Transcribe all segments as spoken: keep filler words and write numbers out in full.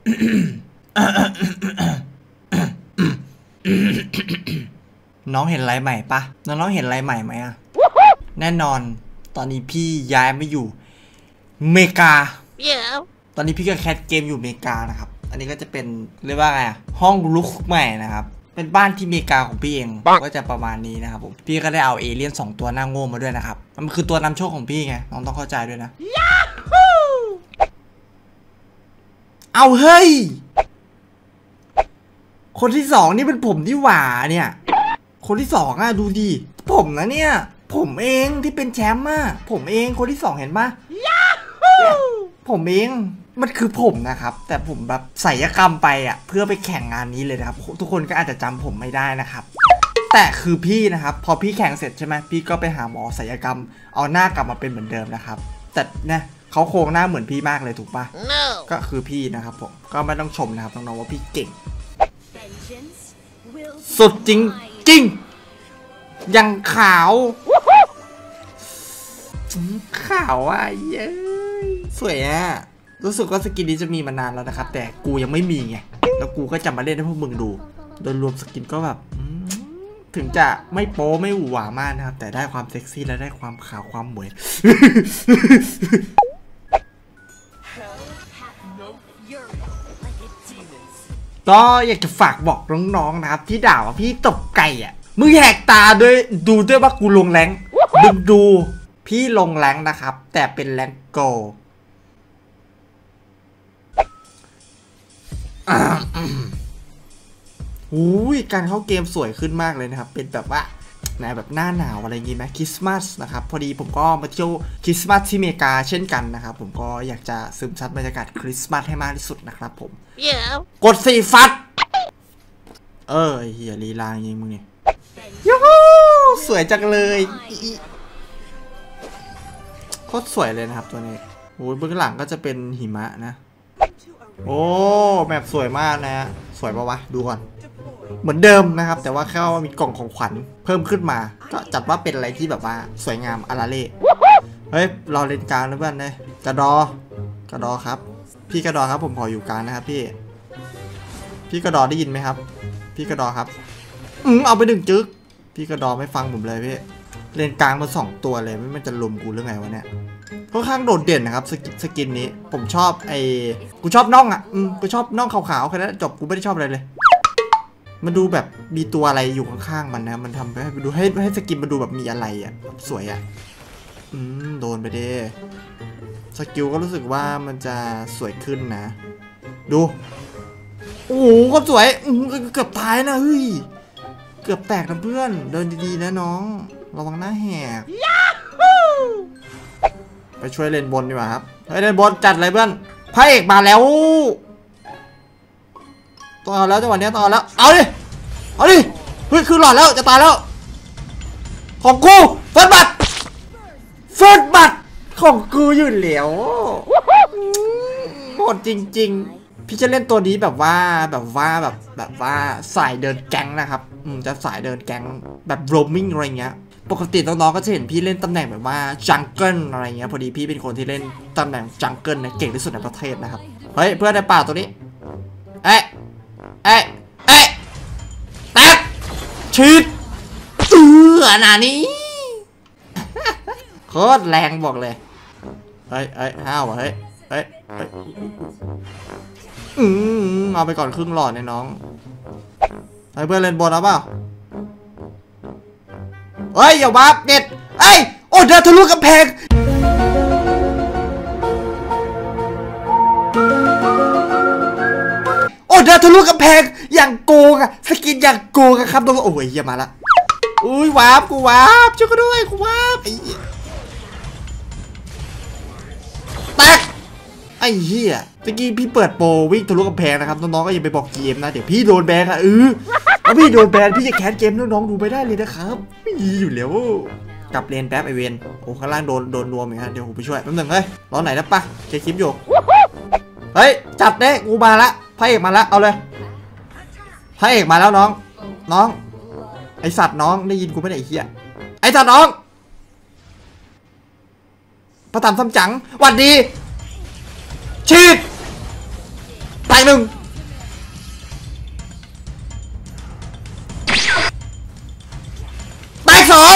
น้องเห็นอะไรใหม่ปะน้องๆเห็นอะไรใหม่ไหมอะแน่นอนตอนนี้พี่ย้ายมาอยู่เมกา yeah. ตอนนี้พี่ก็แคสเกมอยู่เมกานะครับอันนี้ก็จะเป็นเรียกว่าไงอะห้องลุกใหม่นะครับเป็นบ้านที่เมกาของพี่เองก็จะประมาณนี้นะครับผมพี่ก็ได้เอาเอเลี่ยนสองตัวหน้าโง่มาด้วยนะครับมันคือตัวนำโชคของพี่ไงน้องต้องเข้าใจด้วยนะเอาเฮ้ยคนที่สองนี่เป็นผมที่หว่าเนี่ยคนที่สองอะดูดิผมนะเนี่ยผมเองที่เป็นแชมป์อะผมเองคนที่สองเห็นปะผมเองมันคือผมนะครับแต่ผมแบบศัลยกรรมไปอะเพื่อไปแข่งงานนี้เลยนะครับทุกคนก็อาจจะจำผมไม่ได้นะครับแต่คือพี่นะครับพอพี่แข่งเสร็จใช่ไหมพี่ก็ไปหาหมอศัลยกรรมเอาหน้ากลับมาเป็นเหมือนเดิมนะครับแต่เนี่ยเขาโครงหน้าเหมือนพี่มากเลยถูกปะ no. ก็คือพี่นะครับผมก็ไม่ต้องชมนะครับน้องๆว่าพี่เก่งสุดจริงจริงยังขาวขาวอ่ะเย้สวยอ่ะรู้สึกว่าสกินนี้จะมีมานานแล้วนะครับแต่กูยังไม่มีไงแล้วกูก็จะมาเล่นให้พวกมึงดูโดยรวมสกินก็แบบถึงจะไม่โป๊ไม่หวือหวามากนะครับแต่ได้ความเซ็กซี่และได้ความขาวความหมวยก็อยากจะฝากบอกน้องๆนะครับที่ด่าว่าพี่ตบไก่อ่ะมึงแหกตาด้วยดูด้วยว่ากูลงแรงมึงดูพี่ลงแรงนะครับแต่เป็นแรงโกอุ้ยการเข้าเกมสวยขึ้นมากเลยนะครับเป็นแบบว่าในแบบหน้าหนาวอะไรอย่างงี้ไหมคริสต์มาสนะครับพอดีผมก็มาเที่ยวคริสต์มาสที่อเมริกาเช่นกันนะครับผมก็อยากจะซึมซับบรรยากาศคริสต์มาสให้มากที่สุดนะครับผม yeah. กดสี่ฟัดเออเฮียลีลาอย่างงี้มึงเนี่ยยูฮูสวยจังเลยโคตรสวยเลยนะครับตัวนี้โอ้ยเบื้องหลังก็จะเป็นหิมะนะโอ้แมปสวยมากนะสวยปะวะดูก่อนเหมือนเดิมนะครับแต่ว่าแค่ว่ามีกล่องของขวัญเพิ่มขึ้นมาก็จัดว่าเป็นอะไรที่แบบว่าสวยงามอาราเล่เฮ้ยเราเล่นกลางนะเพื่อนเลยกระดอกระดอครับพี่กระดอครับผมขออยู่กลางนะครับพี่พี่กระดอได้ยินไหมครับพี่กระดอครับอืมเอาไปหนึ่งจึ๊กพี่กระดอไม่ฟังผมเลยพี่เล่นกลางมาสองตัวเลยไม่มันจะลุมกูหรือไงวะเนี่ยค่อนข้างโดดเด่นนะครับสกินนี้ผมชอบไอ้กูชอบน่องอ่ะอืมกูชอบน่องขาวๆแค่นั้นจบกูไม่ได้ชอบอะไรเลยมันดูแบบมีตัวอะไรอยู่ข้างๆมันนะมันทำให้ดูให้ให้สกินมันดูแบบมีอะไรอ่ะสวยอ่ะอืมโดนไปเด้สกิลก็รู้สึกว่ามันจะสวยขึ้นนะดูโอ้โหก็สวยเกือบตายนะเฮ้ยเกือบแตกนะเพื่อนเดินดีๆนะน้องระวังหน้าแหกไปช่วยเล่นบนดีกว่าครับเฮ้ยเล่นบนจัดเลยเพื่อนพระเอกมาแล้วต่อแล้วจังหวะนี้ต่อแล้วเอาดิเอาดิเฮ้ยคือหลอดแล้วจะตายแล้วของกูเฟิร์สบัตเฟิร์สบัตของกูอยู่แล้วโหดจริงๆพี่จะเล่นตัวนี้แบบว่าแบบว่าแบบแบบว่าสายเดินแก๊งนะครับอืมจะสายเดินแก๊งแบบโรมมิ่งอะไรเงี้ยปกติน้องๆก็จะเห็นพี่เล่นตำแหน่งแบบว่าจังเกิลอะไรเงี้ยพอดีพี่เป็นคนที่เล่นตำแหน่งจังเกิลนะเก่งที่สุดในประเทศนะครับเฮ้ยเพื่อนในป่าตัวนี้เอ๊ะเอ๊ะเอ๊ะแตกชีดเอือหนานี้โคตรแรงบอกเลยเฮ้ยเฮ้ยห้าวเฮ้ยเฮ้ยอืมเอาไปก่อนครึ่งหลอดเนี่ยน้องไอ้เพื่อนเล่นบอลเอาเปล่าเฮ้ยอย่าบ้าเด็ดเอ้ยโอ้เดินทะลุกำแพงโอ้เดินทะลุกำแพงอย่างโกงอะสกินอย่างโกงอะครับน้องโอ้ยเฮียมาละอุ้ยวาร์ปกูวาร์ปช่วยกูด้วยกูวาร์ปไอ้แตกไอ้เหี้ยตะกี้พี่เปิดโปรวิ่งทะลุกำแพงนะครับน้องๆก็อย่าไปบอกเกมนะเดี๋ยวพี่โดนแบนค่ะเออแล้วพี่โดนแบนพี่จะแคสเกมน้องๆดูไปได้เลยนะครับไม่ดีอยู่แล้วกลับเลนแป๊บไอเวนโอ้ข้างล่างโดนโดนรวมอย่างเงี้ยเดี๋ยวผมไปช่วยแป๊บนึงเฮ้ยรอไหนนะปะเช็คคลิปอยู่เฮ้ยจัดเด้กูมาละพระเอกมาละเอาเลยพระเอกมาแล้วน้องน้องไอสัตว์น้องได้ยินกูไม่ได้ไอ้เหี้ยไอสัตว์น้องพระธรรมซ้ำจังหวัดดีชีดตายหนึ่งนึ่งแตกสอง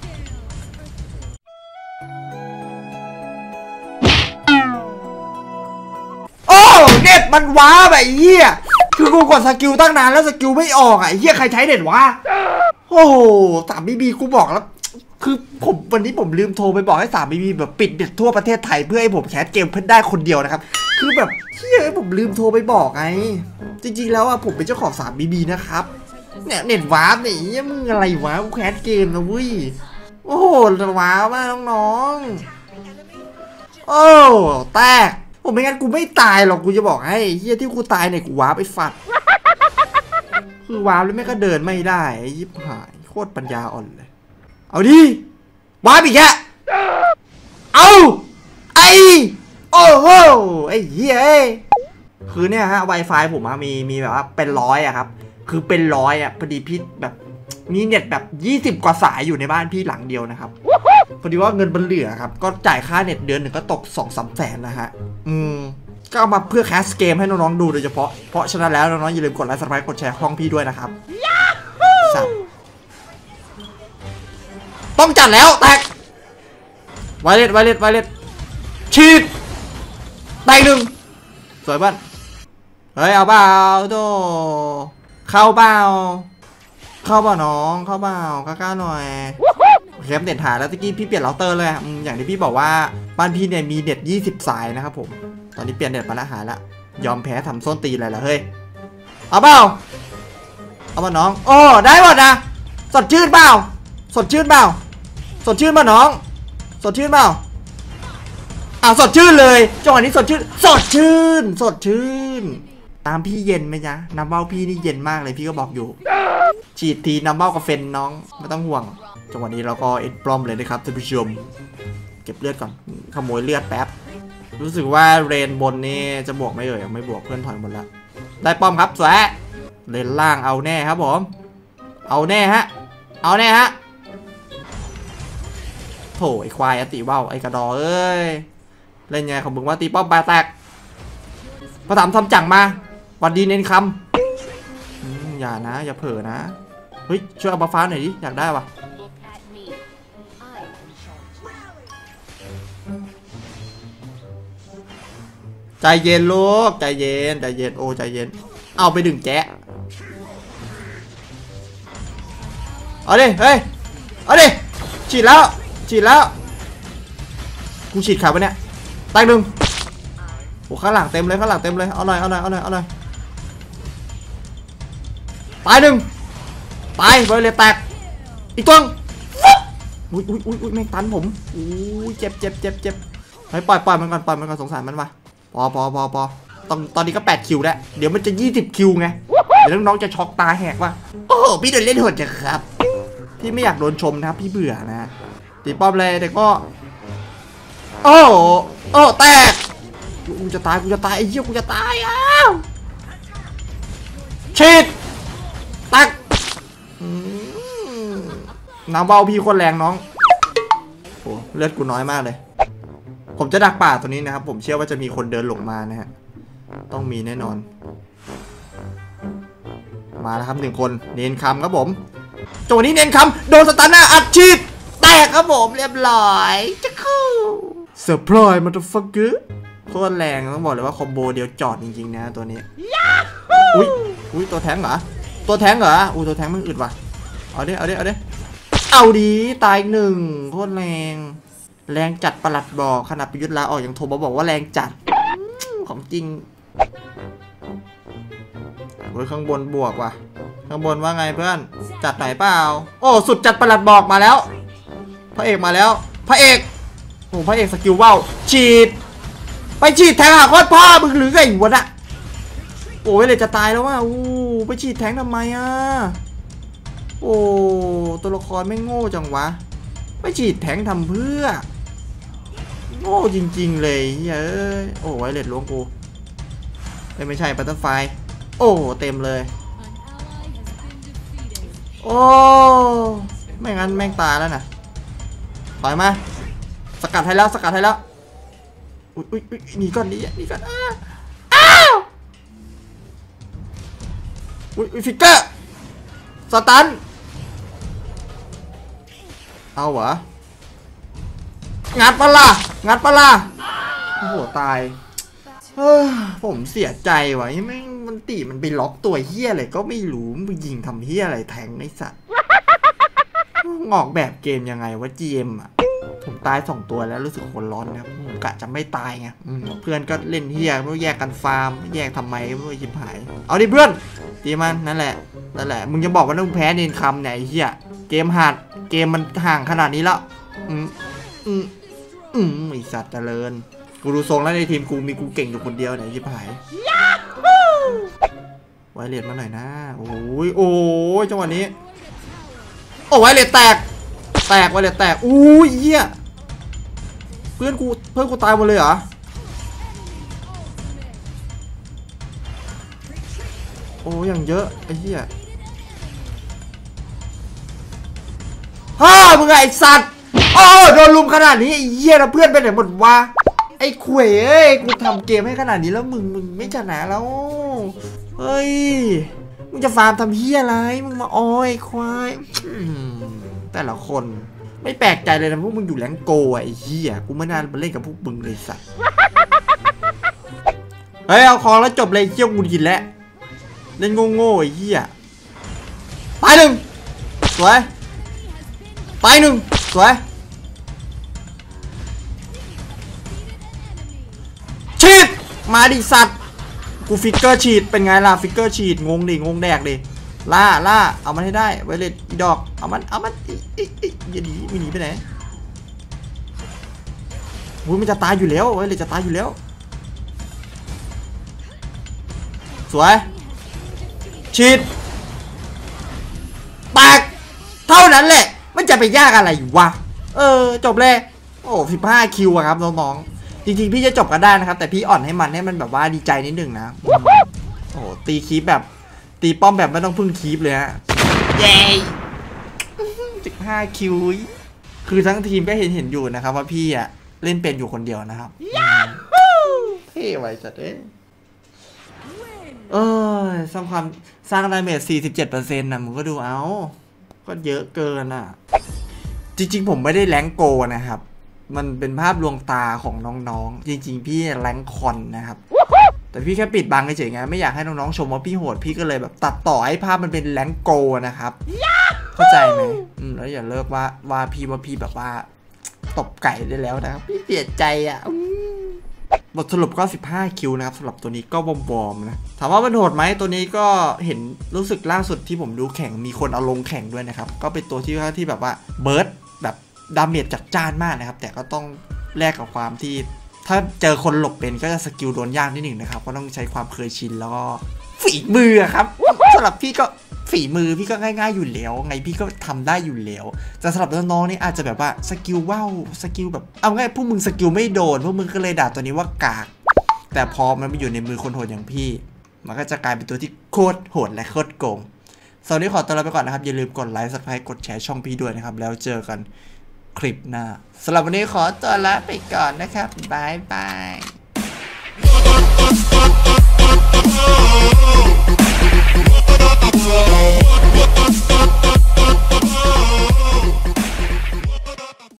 โอ้เน็ตมันว้าแบบเหี้ยคือกูกดสกิลตั้งนานแล้วสกิลไม่ออกอ่ะเหี้ยใครใช้เน็ตวะโอ้โหสามบีบีกูบอกแล้วคือผมวันนี้ผมลืมโทรไปบอกให้สามบีบีแบบปิดเน็ตทั่วประเทศไทยเพื่อให้ผมแคสเกมเพื่อได้คนเดียวนะครับคือแบบเหี้ยผมลืมโทรไปบอกไงจริงๆแล้วอ่ะผมเป็นเจ้าของสามบีบีนะครับเนี่ยเน็ตว้าเนี่ยมึงอะไรวะกูแคสเกมนะเว้ยโอ้โหว้ามากน้องๆโอ้แตกผมไม่งั้นกูไม่ตายหรอกกูจะบอกให้เฮียที่กูตายเนี่ยกูว้าไปฝัดคือว้าแล้วไม่ก็เดินไม่ได้ยิบหายโคตรปัญญาอ่อนเลยเอาดิว้าอีกแค่เอาไอโอ้โหไอ้เฮียคือเนี่ยฮะ Wi-Fi ผมอะมีมีแบบว่าเป็นร้อยอะครับคือเป็นร้อยอะพอดีพี่แบบมีเน็ตแบบยี่สิบกว่าสายอยู่ในบ้านพี่หลังเดียวนะครับพอดีว่าเงินมันเหลือครับก็จ่ายค่าเน็ตเดือนหนึ่งก็ตก สองสาม แสนนะฮะอืมก็เอามาเพื่อแคสเกมให้น้องๆดูโดยเฉพาะเพราะฉะนั้นแล้วน้องๆอย่าลืมกดไลค์ซับสไครบ์กดแชร์ช่องพี่ด้วยนะครับต้องจัดแล้วแตกไวเลสไวเลสไวเลสฉีดแตกหนึ่งสวยบ้านเฮ้ยเอาเปล่าโตเข้าเปล่าเข้าเปล่าน้องเข้าเปล่ากล้าๆหน่อยเคมเน็ตหายแล้วตะกี้พี่เปลี่ยนเราเตอร์เลยอย่างที่พี่บอกว่าบ้านพี่เนี่ยมีเน็ตยี่สิบสายนะครับผมตอนนี้เปลี่ยนเน็ตมาแล้วหายแล้วยอมแพ้ทำส้นตีอะไรล่ะเฮ้ยเอาเปล่าเอาเปล่าน้องโอ้ได้หมดนะสดชื่นเปล่าสดชื่นเปล่าสดชื่นเปล่าน้องสดชื่นเปล่าอ้าวสดชื่นเลยจังหวะนี้สดชื่นสดชื่นสดชื่นตามพี่เย็นไหมจ๊ะน้ำเบ้าพี่นี่เย็นมากเลยพี่ก็บอกอยู่ฉีดทีน้ำเบ้ากับเฟนน้องไม่ต้องห่วงจังหวะนี้เราก็เอ็ดปลอมเลยนะครับท่านผู้ชมเก็บเลือดก่อนขโมยเลือดแป๊บรู้สึกว่าเรนบนนี่จะบวกไม่เอ่ยไม่บวกเพื่อนถอยหมดแล้วได้ป้อมครับสวยเลนล่างเอาแน่ครับผมเอาแน่ฮะเอาแน่ฮะโถไอควายอติว่าวไอกระดอเอ้ยเล่นไงของมึงว่าตีป้อมปลาแตกพระถามทำจังมาวันดีเน้นคำอย่านะอย่าเผลอนะเฮ้ยช่วยเอาบัฟฟ้าหน่อยดิอยากได้ปะใจเย็นลูกใจเย็นใจเย็นโอ้ใจเย็นเอาไปดึงแจ๊ะเอาดิเฮ้ยเอาดิฉีดแล้วฉีดแล้วกูฉีดขาไปเนี่ยตายหนึ่งโอ้ข้างหลังเต็มเลยข้างหลังเต็มเลยเอาหน่อยเอาหน่อยเอาหน่อยเอาหน่อยตายหนึ่งตายบอลเลยแตกอีกตัวอุ้ยอุ้ยอุ้ยอุ้ยแม่งตันผมอุ้ยเจ็บเจ็บเจ็บเจ็บให้ปล่อยปล่อยมันก่อนปล่อยมันก่อนสงสารมันว่ะพอพอพอพอตอนตอนนี้ก็แปดคิวแล้วเดี๋ยวมันจะยี่สิบคิวไงเดี๋ยวน้องๆจะช็อกตาแหกว่ะโอ้พี่เดินเล่นโหดจังครับพี่ไม่อยากโดนชมนะครับพี่เบื่อนะตีป้อมเลยแต่ก็โอ้โอ้แตกกูจะตายกูจะตายไอ้เหี้ยกูจะตายอ้าวฉีดตักน้ำเบาพี่คนแรงน้องโอ้เลือดกูน้อยมากเลยผมจะดักป่าตัวนี้นะครับผมเชื่อว่าจะมีคนเดินหลงมานะฮะต้องมีแน่นอนมาแล้วครับหนึ่งคนเน้นคำครับผมจังหวะนี้เน้นคำโดนสตาร์น่าอัดฉีดแตกครับผมเรียบร้อยจะคู่เซอร์ไพรส์มันจะฟักเกอร์โคตรแรงต้องบอกเลยว่าคอมโบเดียวจอดจริงๆนะตัวนี้อุ้ยอุ้ยตัวแทงเหรอตัวแทงเหรออุ้ยตัวแทงมันอึดว่ะเอาดิเอาดิเอาดิเอาดีตายหนึ่งโคตรแรงแรงจัดประหลัดบอกขนาดประยุทธ์ลาออกยังโทรมาบอกว่าแรงจัดของจริงเฮ้ยข้างบนบวกว่ะข้างบนว่าไงเพื่อนจัดไหนเปล่าโอ้สุดจัดประหลัดบอกมาแล้วพระเอกมาแล้วพระเอกโอ้พระเอกสกิลว่าวฉีดไปฉีดแทงหาโคตรพ่อมึงหรือไงวะน่ะโอ้ยเลยจะตายแล้วว่ะอู้ไปฉีดแทงทำไมอ่ะโอ้ตัวละครไม่โง่จังวะไปฉีดแทงทำเพื่อโง่จริงๆเลยเฮ้ยโอ้ไวเลสล้วงกูไม่ใช่บัตเตอร์ไฟโอ้เต็มเลยโอ้ไม่งั้นแม่งตายแล้วนะถอยมาสกัดให้แล้วสกัดให้แล้วอุ้ยอุ้ยอุ้ยหนีก่อนหนีหนีก่อนอ้าวอุ้ยฟิกเกอร์สตันเอาวะงัดปะล่ะงัดปะล่ะโอ้โหตายเฮ้ยผมเสียใจว่ะยังไม่มันตีมันไปล็อกตัวเฮี้ยอะไรก็ไม่รู้มึงยิงทำเฮี้ยอะไรแทงไอ้สัตว์งอกแบบเกมยังไงวะ จี เอ็ม อ่ะผมตายสองตัวแล้วรู้สึกคนร้อนนะครับผมกะจะไม่ตายไงเพื่อนก็เล่นเฮี้ยไม่รู้แยกกันฟาร์มแยกทำไมไม่รู้ชิบหายเอาดิเพื่อนตีมันนั่นแหละนั่นแหละมึงจะบอกว่าต้องแพ้เนนคำเนี่ยไอ้เฮี้ยเกมหัดเกมมันห่างขนาดนี้แล้วอืมอืมอืมไอสัตว์เจริญกูดูทรงแล้วในทีมกูมีกูเก่งอยู่คนเดียวเนี่ยชิบหายไวเลสมาหน่อยนะโอ้ยโอ้ยจังหวะนี้โอ้ไวเลสแตกแตกไวเลสแตกอู้ยเหี้ยเพื่อนกูเพื่อนกูตายหมดเลยเหรอโอ้ยังเยอะไอ้เหี้ยฮ่ามึงไอ้สัตว์โอ้โดนลุมขนาดนี้ไอ้เหี้ยแล้วเพื่อนไปไหนหมดวะไอ้ขวยเอ้ยกูทำเกมให้ขนาดนี้แล้วมึงมึงไม่ชนะแล้วเฮ้ยมึงจะฟาร์มทำเหี้ยอะไรมึงมาอ้อยควายแต่ละคนไม่แปลกใจเลยนะพวกมึงอยู่แรงโกไอ้เหี้ยกูไม่น่ามาเล่นกับพวกมึงเลยสัตว์เฮ้ยเอาคอแล้วจบเลยเชี่ยวกูกินแล้วเล่นโง่ๆไอ้เหี้ยตายหนึ่งสวยตายหนึ่งสวยฉีดมาดิสัตว์กูฟิกเกอร์ฉีดเป็นไงล่ะฟิกเกอร์ฉีดงงดิงงแดกดิล่าล่าเอามันให้ได้ไวเลสอีดอกเอามันเอามันอีอีอีอย่าหนีไม่หนีไปไหนโอ้ยมันจะตายอยู่แล้วไวเลสจะตายอยู่แล้วสวยฉีดแตกเท่านั้นแหละมันจะไปยากอะไรอยู่วะเออจบเลยโอ้สิบห้าคิวอะครับน้องๆจริงๆพี่จะจบกันได้นะครับแต่พี่อ่อนให้มันให้มันแบบว่าดีใจนิดหนึ่งนะโอ้ตีคีปแบบตีป้อมแบบไม่ต้องพึ่งคีปเลยฮะเย้สิบห้าคิวคือทั้งทีมก็เห็นเห็นอยู่นะครับว่าพี่อะเล่นเป็นอยู่คนเดียวนะครับเท่ไว้จัดเอ้ยเออสร้างความสร้างดาเมจ สี่สิบเจ็ดเปอร์เซ็นต์ นะมึงก็ดูเอาก็เยอะเกินอ่ะจริงๆผมไม่ได้แรงโกนะครับมันเป็นภาพลวงตาของน้องๆจริงๆพี่แรงคอนนะครับแต่พี่แค่ปิดบังเฉยๆไงไม่อยากให้น้องๆชมว่าพี่โหดพี่ก็เลยแบบตัดต่อให้ภาพมันเป็นแรงโกนะครับเข้าใจไหมอืมแล้วอย่าเลิกว่าว่าพี่ว่าพี่แบบว่าตบไก่ได้แล้วนะครับพี่เสียใจอ่ะบทสรุปก็สิบห้าคิวนะครับสำหรับตัวนี้ก็บอมๆนะถามว่ามันโหดไหมตัวนี้ก็เห็นรู้สึกล่าสุดที่ผมดูแข่งมีคนเอาลงแข่งด้วยนะครับก็เป็นตัวที่ที่แบบว่าเบิร์ดแบบดาเมจจัดจ้านมากนะครับแต่ก็ต้องแลกกับความที่ถ้าเจอคนหลบเป็นก็จะสกิลโดนยากนิดหนึ่งนะครับก็ต้องใช้ความเคยชินแล้วก็ฝีมือครับสำหรับพี่ก็ฝีมือพี่ก็ง่ายๆอยู่แล้วไงพี่ก็ทำได้อยู่แล้วแต่สำหรับน้องๆนี่อาจจะแบบว่าสกิลว้าวสกิลแบบเอาง่ายพวกมึงสกิลไม่โดนพวกมึงก็เลยด่าตัวนี้ว่ากากแต่พอมันมาอยู่ในมือคนโหดอย่างพี่มันก็จะกลายเป็นตัวที่โคตรโหดและโคตรโกงสวัสดีขอตัวลาไปก่อนนะครับอย่าลืมกดไลค์ซับสไครต์กดแชร์ช่องพี่ด้วยนะครับแล้วเจอกันคลิปหน้าสำหรับวันนี้ขอตัวลาไปก่อนนะครับบายบาย